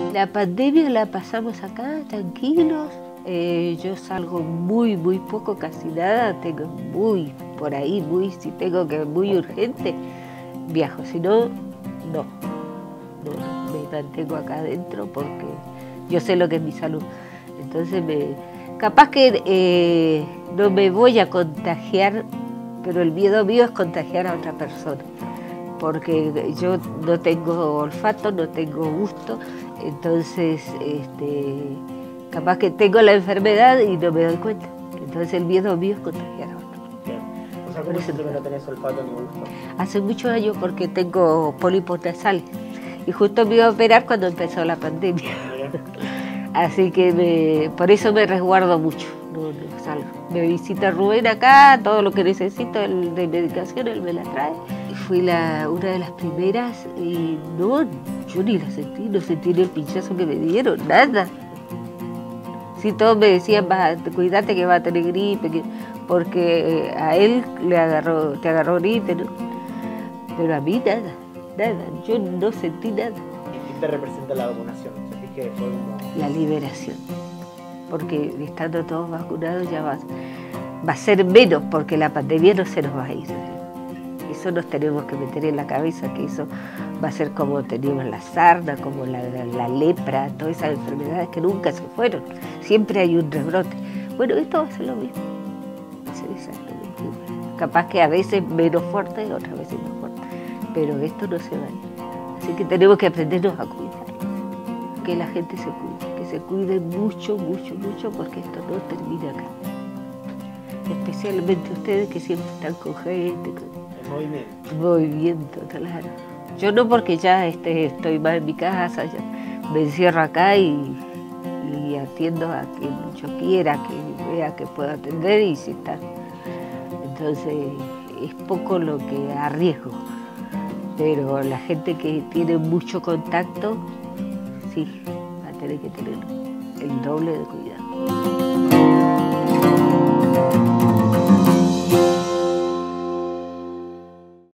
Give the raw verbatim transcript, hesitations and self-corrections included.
La pandemia la pasamos acá, tranquilos. Eh, yo salgo muy, muy poco, casi nada. Tengo muy, por ahí, muy, si tengo que, muy urgente, viajo. Si no, no. No, no, me mantengo acá adentro porque yo sé lo que es mi salud. Entonces, me, capaz que eh, no me voy a contagiar, pero el miedo mío es contagiar a otra persona. Porque yo no tengo olfato, no tengo gusto, entonces este, capaz que tengo la enfermedad y no me doy cuenta. Entonces el miedo mío es contagiar a otro. O sea, ¿cómo es que no tenés olfato ni gusto? Hace muchos años porque tengo pólipos nasales y justo me iba a operar cuando empezó la pandemia. Así que me, por eso me resguardo mucho, no, no salgo. Me visita Rubén acá, todo lo que necesito el, de medicación él me la trae. Fui la, una de las primeras y no, yo ni la sentí, no sentí ni el pinchazo que me dieron, nada. Sí, todos me decían, va, cuídate que va a tener gripe, que, porque a él le agarró, te agarró gripe, ¿no? Pero a mí nada, nada, yo no sentí nada. ¿Y qué te representa la vacunación? ¿Sentís que fue como...? La liberación, porque estando todos vacunados ya va, va a ser menos, porque la pandemia no se nos va a ir. Eso nos tenemos que meter en la cabeza, que eso va a ser como teníamos la sarna, como la, la, la lepra, todas esas enfermedades que nunca se fueron. Siempre hay un rebrote. Bueno, esto va a ser lo mismo, va a ser exactamente igual. Capaz que a veces menos fuerte y otras veces más fuerte, pero esto no se va a ir. Así que tenemos que aprendernos a cuidar, que la gente se cuide, que se cuide mucho, mucho, mucho, porque esto no termina acá. Especialmente ustedes que siempre están con gente, con movimiento. Movimiento, claro. Yo no, porque ya este, estoy más en mi casa, ya me encierro acá y, y atiendo a quien yo quiera, que vea que puedo atender y si está. Entonces es poco lo que arriesgo, pero la gente que tiene mucho contacto, sí, va a tener que tener el doble de cuidado.